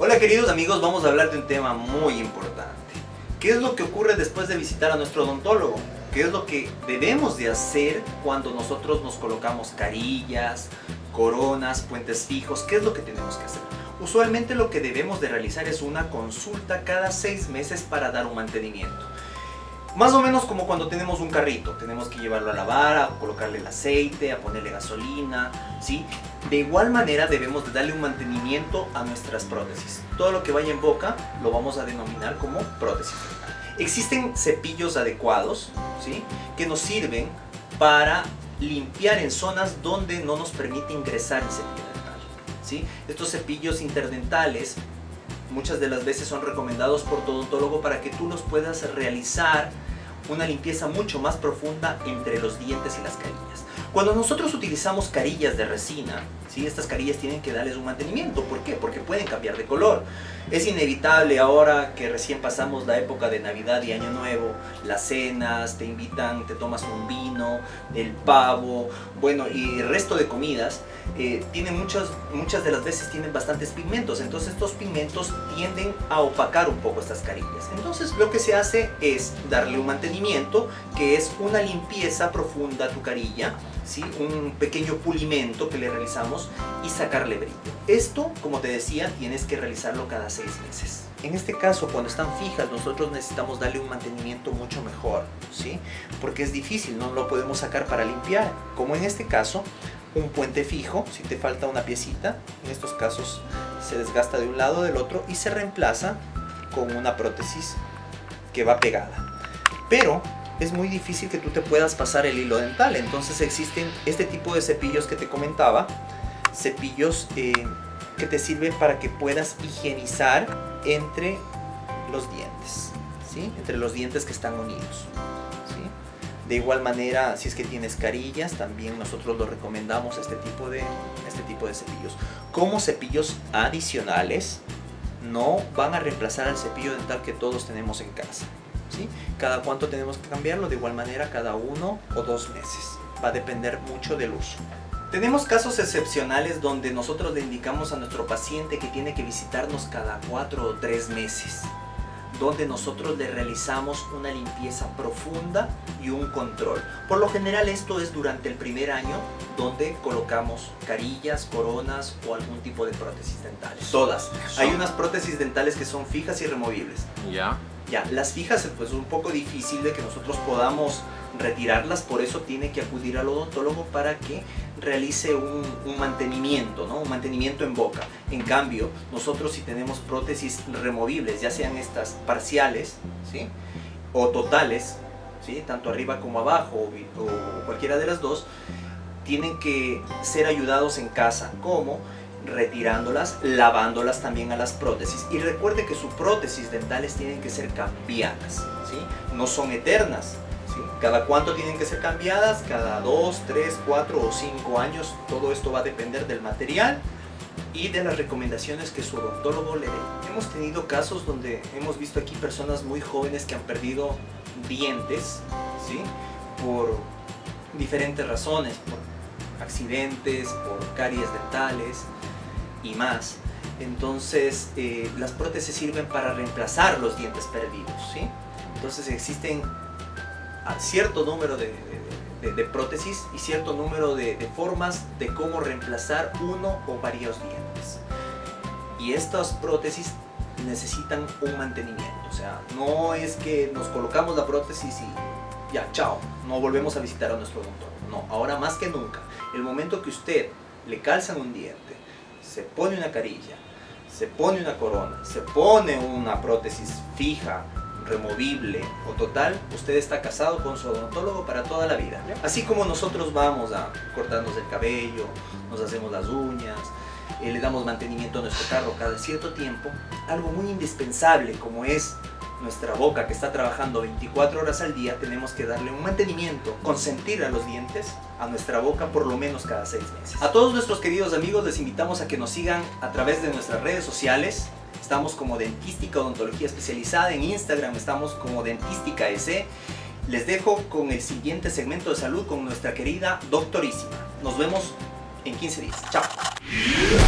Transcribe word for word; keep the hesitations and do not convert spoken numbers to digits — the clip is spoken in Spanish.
Hola queridos amigos, vamos a hablar de un tema muy importante. ¿Qué es lo que ocurre después de visitar a nuestro odontólogo? ¿Qué es lo que debemos de hacer cuando nosotros nos colocamos carillas, coronas, puentes fijos? ¿Qué es lo que tenemos que hacer? Usualmente lo que debemos de realizar es una consulta cada seis meses para dar un mantenimiento. Más o menos como cuando tenemos un carrito, tenemos que llevarlo a lavar, a colocarle el aceite, a ponerle gasolina, ¿sí? De igual manera debemos de darle un mantenimiento a nuestras prótesis. Todo lo que vaya en boca lo vamos a denominar como prótesis dental. Existen cepillos adecuados, ¿sí? Que nos sirven para limpiar en zonas donde no nos permite ingresar el cepillo dental, ¿sí? Estos cepillos interdentales muchas de las veces son recomendados por tu odontólogo para que tú los puedas realizar una limpieza mucho más profunda entre los dientes y las carillas. Cuando nosotros utilizamos carillas de resina, ¿sí? Estas carillas tienen que darles un mantenimiento. ¿Por qué? Porque pueden cambiar de color. Es inevitable ahora que recién pasamos la época de Navidad y Año Nuevo, las cenas, te invitan, te tomas un vino, el pavo, bueno, y el resto de comidas, eh, tienen muchas, muchas de las veces tienen bastantes pigmentos. Entonces estos pigmentos tienden a opacar un poco estas carillas. Entonces lo que se hace es darle un mantenimiento, que es una limpieza profunda a tu carilla, ¿sí? Un pequeño pulimento que le realizamos y sacarle brillo. Esto, como te decía, tienes que realizarlo cada seis meses. En este caso, cuando están fijas, nosotros necesitamos darle un mantenimiento mucho mejor, ¿sí? Porque es difícil, no lo podemos sacar para limpiar. Como en este caso, un puente fijo, si te falta una piecita, en estos casos se desgasta de un lado o del otro y se reemplaza con una prótesis que va pegada. Pero es muy difícil que tú te puedas pasar el hilo dental. Entonces existen este tipo de cepillos que te comentaba, cepillos eh, que te sirven para que puedas higienizar entre los dientes, ¿sí? Entre los dientes que están unidos, ¿sí? De igual manera, si es que tienes carillas, también nosotros lo recomendamos este tipo de, este tipo de cepillos. Como cepillos adicionales, no van a reemplazar al cepillo dental que todos tenemos en casa, ¿sí? Cada cuánto tenemos que cambiarlo, de igual manera cada uno o dos meses. Va a depender mucho del uso. Tenemos casos excepcionales donde nosotros le indicamos a nuestro paciente que tiene que visitarnos cada cuatro o tres meses, donde nosotros le realizamos una limpieza profunda y un control. Por lo general esto es durante el primer año, donde colocamos carillas, coronas o algún tipo de prótesis dentales. Todas. Hay unas prótesis dentales que son fijas y removibles. Ya. Ya, las fijas pues es un poco difícil de que nosotros podamos retirarlas, por eso tiene que acudir al odontólogo para que realice un, un mantenimiento, ¿no? Un mantenimiento en boca. En cambio, nosotros si tenemos prótesis removibles, ya sean estas parciales, ¿sí? O totales, ¿sí? Tanto arriba como abajo o, o cualquiera de las dos, tienen que ser ayudados en casa, como retirándolas, lavándolas también a las prótesis. Y recuerde que sus prótesis dentales tienen que ser cambiadas, ¿sí? No son eternas, ¿sí? Cada cuánto tienen que ser cambiadas, cada dos, tres, cuatro o cinco años. Todo esto va a depender del material y de las recomendaciones que su odontólogo le dé. Hemos tenido casos donde hemos visto aquí personas muy jóvenes que han perdido dientes, ¿sí? Por diferentes razones, por accidentes, por caries dentales y más. Entonces eh, las prótesis sirven para reemplazar los dientes perdidos, ¿sí? Entonces existen cierto número de, de, de, de prótesis y cierto número de, de formas de cómo reemplazar uno o varios dientes. Y estas prótesis necesitan un mantenimiento. O sea, no es que nos colocamos la prótesis y ya, chao, no volvemos a visitar a nuestro odontólogo. No, ahora más que nunca, el momento que usted le calzan un diente, se pone una carilla, se pone una corona, se pone una prótesis fija, removible o total, usted está casado con su odontólogo para toda la vida. Así como nosotros vamos a cortarnos el cabello, nos hacemos las uñas, eh, le damos mantenimiento a nuestro carro cada cierto tiempo, algo muy indispensable como es nuestra boca que está trabajando veinticuatro horas al día, tenemos que darle un mantenimiento, consentir a los dientes, a nuestra boca por lo menos cada seis meses. A todos nuestros queridos amigos les invitamos a que nos sigan a través de nuestras redes sociales. Estamos como Dentística Odontología Especializada, en Instagram estamos como Dentística S. Les dejo con el siguiente segmento de salud con nuestra querida Doctorísima. Nos vemos en quince días. Chao.